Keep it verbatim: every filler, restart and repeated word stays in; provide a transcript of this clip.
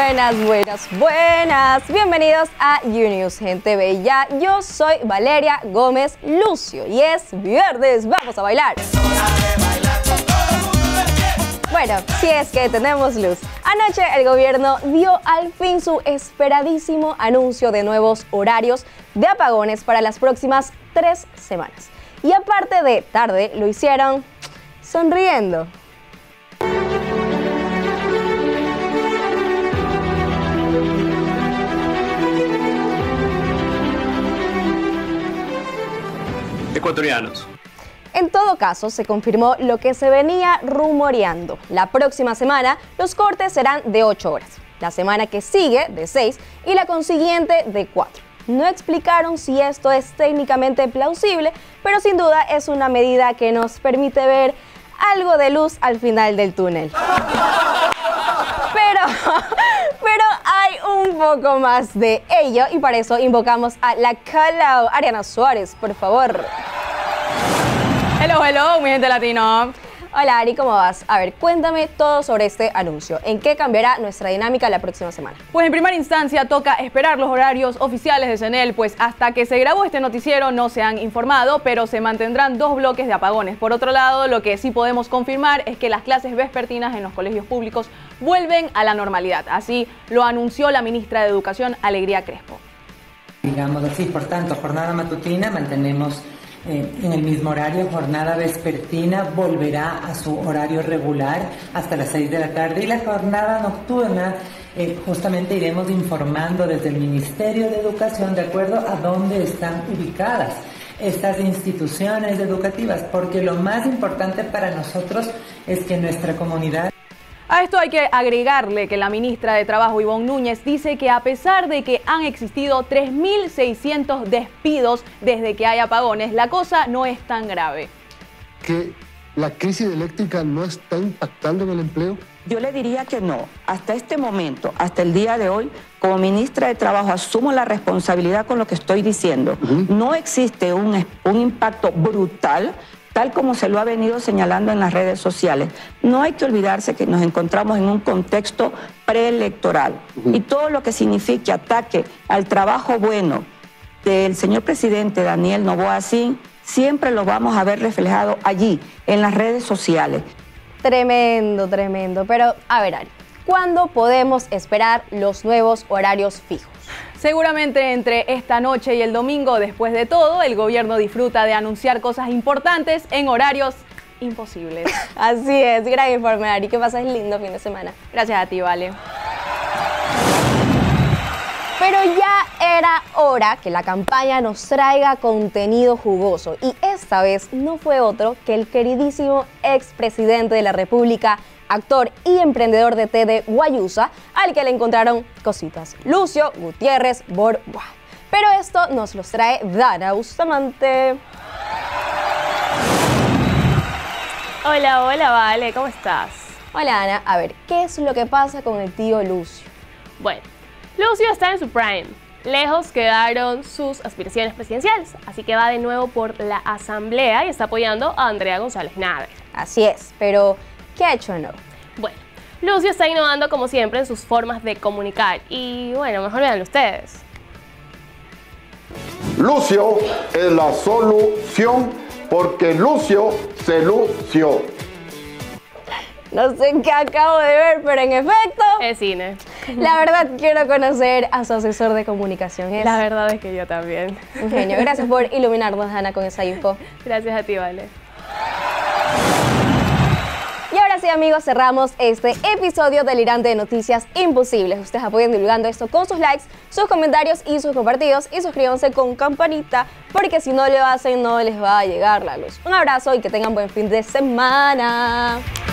Buenas, buenas, buenas. Bienvenidos a YouNews, gente bella. Yo soy Valeria Gómez Lucio y es viernes. Vamos a bailar. Bueno, si es que tenemos luz. Anoche el gobierno dio al fin su esperadísimo anuncio de nuevos horarios de apagones para las próximas tres semanas. Y aparte de tarde, lo hicieron sonriendo. Ecuatorianos. En todo caso, se confirmó lo que se venía rumoreando. La próxima semana, los cortes serán de ocho horas. La semana que sigue, de seis, y la consiguiente, de cuatro. No explicaron si esto es técnicamente plausible, pero sin duda es una medida que nos permite ver algo de luz al final del túnel. Pero, pero hay un poco más de ello y para eso invocamos a la call-out. Ariana Suárez, por favor. Hello, hello, mi gente latino. Hola Ari, ¿cómo vas? A ver, cuéntame todo sobre este anuncio. ¿En qué cambiará nuestra dinámica la próxima semana? Pues en primera instancia toca esperar los horarios oficiales de CENEL, pues hasta que se grabó este noticiero no se han informado, pero se mantendrán dos bloques de apagones. Por otro lado, lo que sí podemos confirmar es que las clases vespertinas en los colegios públicos vuelven a la normalidad. Así lo anunció la ministra de Educación, Alegría Crespo. Digamos así, por tanto, jornada matutina mantenemos Eh, en el mismo horario, jornada vespertina volverá a su horario regular hasta las seis de la tarde y la jornada nocturna eh, justamente iremos informando desde el Ministerio de Educación de acuerdo a dónde están ubicadas estas instituciones educativas, porque lo más importante para nosotros es que nuestra comunidad... A esto hay que agregarle que la ministra de Trabajo, Ivonne Núñez, dice que a pesar de que han existido tres mil seiscientos despidos desde que hay apagones, la cosa no es tan grave. ¿Que la crisis eléctrica no está impactando en el empleo? Yo le diría que no. Hasta este momento, hasta el día de hoy, como ministra de Trabajo, asumo la responsabilidad con lo que estoy diciendo. Uh-huh. No existe un, un impacto brutal, tal como se lo ha venido señalando en las redes sociales. No hay que olvidarse que nos encontramos en un contexto preelectoral uh-huh. y todo lo que signifique ataque al trabajo bueno del señor presidente Daniel Noboa Sin, siempre lo vamos a ver reflejado allí, en las redes sociales. Tremendo, tremendo. Pero, a ver, Ari, ¿cuándo podemos esperar los nuevos horarios fijos? Seguramente entre esta noche y el domingo. Después de todo, el gobierno disfruta de anunciar cosas importantes en horarios imposibles. Así es, gran informe, Ari. Que pases lindo fin de semana. Gracias a ti, Vale. Pero ya era hora que la campaña nos traiga contenido jugoso. Y esta vez no fue otro que el queridísimo expresidente de la República, actor y emprendedor de té de Guayusa, al que le encontraron cositas. Lucio Gutiérrez Borboa. Pero esto nos los trae Dana Bustamante. Hola, hola, Vale, ¿cómo estás? Hola, Ana. A ver, ¿qué es lo que pasa con el tío Lucio? Bueno, Lucio está en su prime. Lejos quedaron sus aspiraciones presidenciales, así que va de nuevo por la asamblea y está apoyando a Andrea González Nader. Así es, pero ¿qué ha hecho de nuevo? Bueno, Lucio está innovando como siempre en sus formas de comunicar y bueno, mejor veanlo ustedes. Lucio es la solución porque Lucio se lució. No sé qué acabo de ver, pero en efecto... Es cine. La verdad quiero conocer a su asesor de comunicación. Es la verdad es que yo también. Un genio. Gracias por iluminarnos, Ana, con esa info. Gracias a ti, Vale. Y ahora sí, amigos, cerramos este episodio delirante de Noticias Imposibles. Ustedes apoyen divulgando esto con sus likes, sus comentarios y sus compartidos. Y suscríbanse con campanita, porque si no lo hacen, no les va a llegar la luz. Un abrazo y que tengan buen fin de semana.